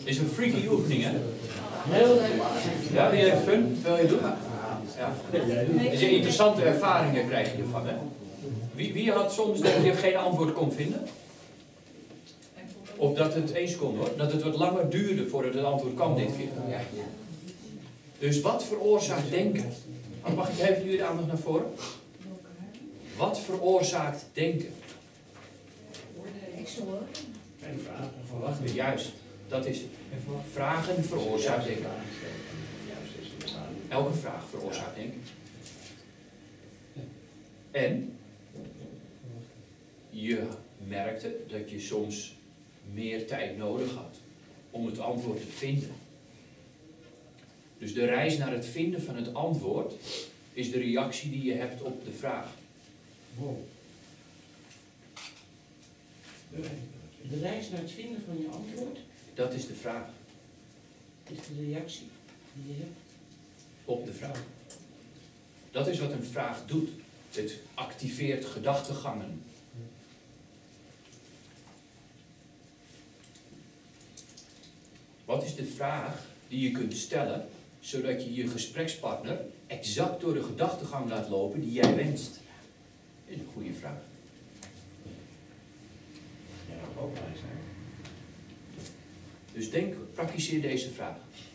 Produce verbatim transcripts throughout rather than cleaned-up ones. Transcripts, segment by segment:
Is een freaky oefening, hè? Heel leuk. Ja, die heeft fun, terwijl je het doet. Ja. Dus interessante ervaringen krijg je ervan, hè? Wie, wie had soms dat je geen antwoord kon vinden? Of dat het eens kon, hoor. Dat het wat langer duurde voordat het antwoord kwam dit keer. Dus wat veroorzaakt denken? Mag ik even jullie de aandacht naar voren? Wat veroorzaakt denken? Verwachten, juist. Dat is het. Vragen veroorzaakt denken. Elke vraag veroorzaakt denken. En je merkte dat je soms meer tijd nodig had om het antwoord te vinden. Dus de reis naar het vinden van het antwoord is de reactie die je hebt op de vraag. Wow. De reis naar het vinden van je antwoord? Dat is de vraag. Is de reactie die je hebt? Op de vraag. Dat is wat een vraag doet. Het activeert gedachtegangen. Wat is de vraag die je kunt stellen, zodat je je gesprekspartner exact door de gedachtegang laat lopen die jij wenst? Dat is een goede vraag. Ja, ook blij zijn. Dus denk, praktiseer deze vraag.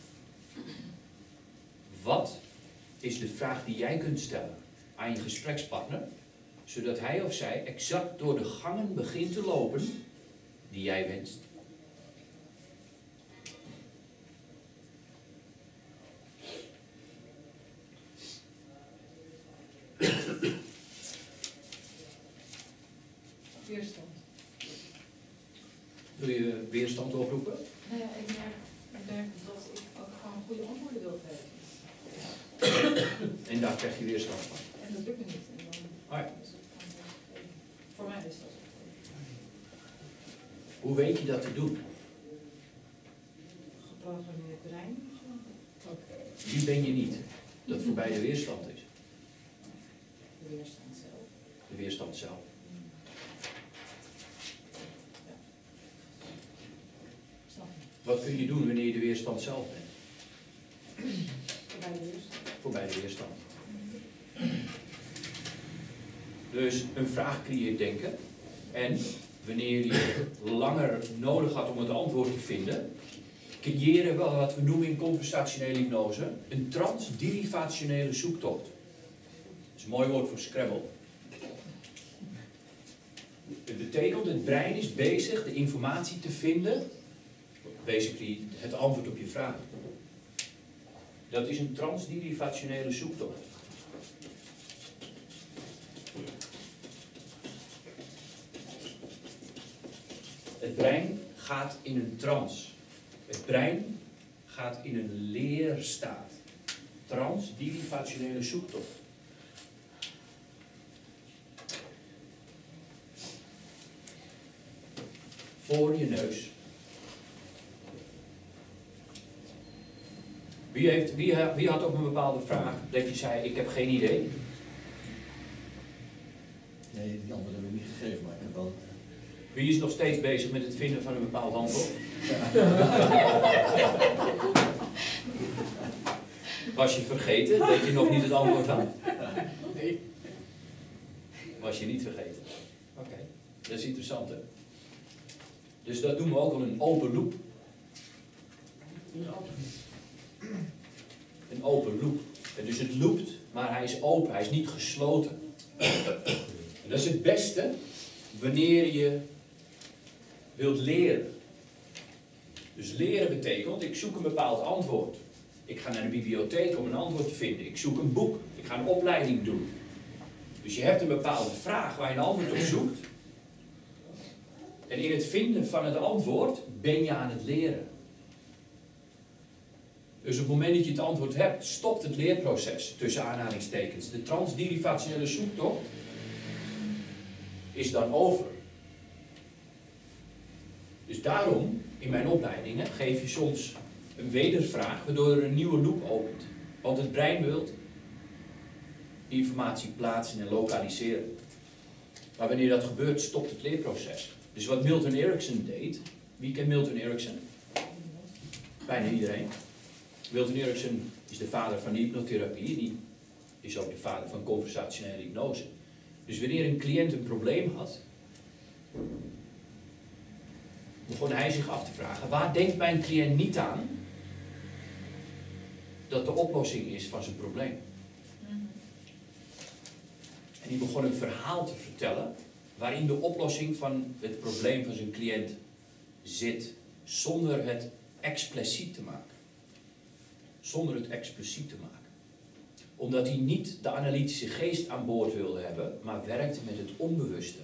Wat is de vraag die jij kunt stellen aan je gesprekspartner, zodat hij of zij exact door de gangen begint te lopen die jij wenst? Weerstand. Wil je weerstand oproepen? Nou ja, ik merk, ik merk dat ik ook gewoon goede antwoorden wil geven. En daar krijg je weerstand van. En dat lukt me niet. En dan Ah ja. is het gewoon even. Voor mij is dat. Hoe weet je dat te doen? Geprogrammeerd brein. Wie ben je niet? Dat voorbij de weerstand is. De weerstand zelf. De weerstand zelf. Snap je? Wat kun je doen wanneer je de weerstand zelf bent? Voorbij de weerstand. Voorbij de weerstand. Dus een vraag creëert denken. En wanneer je langer nodig had om het antwoord te vinden, creëren we wat we noemen in conversationele hypnose een transderivationele zoektocht. Dat is een mooi woord voor Scrabble. Het betekent, het brein is bezig de informatie te vinden, basically het antwoord op je vraag. Dat is een transderivationele zoektocht. Het brein gaat in een trance. Het brein gaat in een leerstaat. Transderivationele zoektocht. Voor je neus. Wie, heeft, wie, wie had op een bepaalde vraag dat je zei, ik heb geen idee? Nee, die antwoord heb ik niet gegeven, maar ik heb wel... Wie is nog steeds bezig met het vinden van een bepaald antwoord? Was je vergeten dat je nog niet het antwoord had? Nee. Was je niet vergeten? Oké, okay. Dat is interessant, hè? Dus dat noemen we ook al een open loop. Een open loop. En dus het loopt, maar hij is open, hij is niet gesloten. En dat is het beste wanneer je wilt leren. Dus leren betekent, ik zoek een bepaald antwoord. Ik ga naar de bibliotheek om een antwoord te vinden. Ik zoek een boek. Ik ga een opleiding doen. Dus je hebt een bepaalde vraag waar je een antwoord op zoekt. En in het vinden van het antwoord ben je aan het leren. Dus op het moment dat je het antwoord hebt, stopt het leerproces, tussen aanhalingstekens. De transderivationele zoektocht is dan over. Dus daarom, in mijn opleidingen, geef je soms een wedervraag, waardoor er een nieuwe loop opent. Want het brein wil informatie plaatsen en lokaliseren. Maar wanneer dat gebeurt, stopt het leerproces. Dus wat Milton Erickson deed, wie kent Milton Erickson? Bijna iedereen. Milton Erickson is de vader van de hypnotherapie. Die is ook de vader van conversationele hypnose. Dus wanneer een cliënt een probleem had, begon hij zich af te vragen, waar denkt mijn cliënt niet aan dat de oplossing is van zijn probleem? En die begon een verhaal te vertellen waarin de oplossing van het probleem van zijn cliënt zit, zonder het expliciet te maken. Zonder het expliciet te maken. Omdat hij niet de analytische geest aan boord wilde hebben, maar werkte met het onbewuste.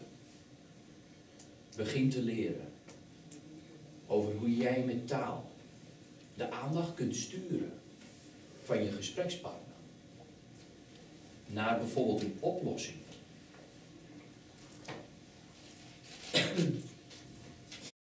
Begin te leren over hoe jij met taal de aandacht kunt sturen van je gesprekspartner naar bijvoorbeeld een oplossing